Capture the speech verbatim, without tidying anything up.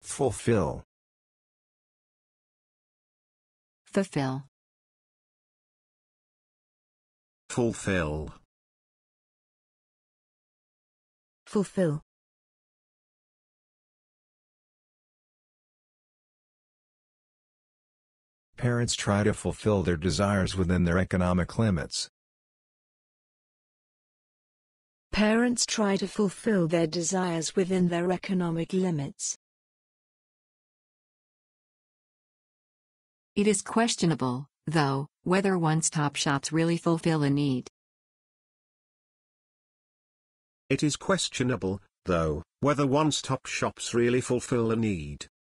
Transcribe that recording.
Fulfill. Fulfill. Fulfill. Fulfill. Parents try to fulfill their desires within their economic limits. Parents try to fulfill their desires within their economic limits. It is questionable, though, whether one-stop shops really fulfill a need. It is questionable, though, whether one-stop shops really fulfill a need.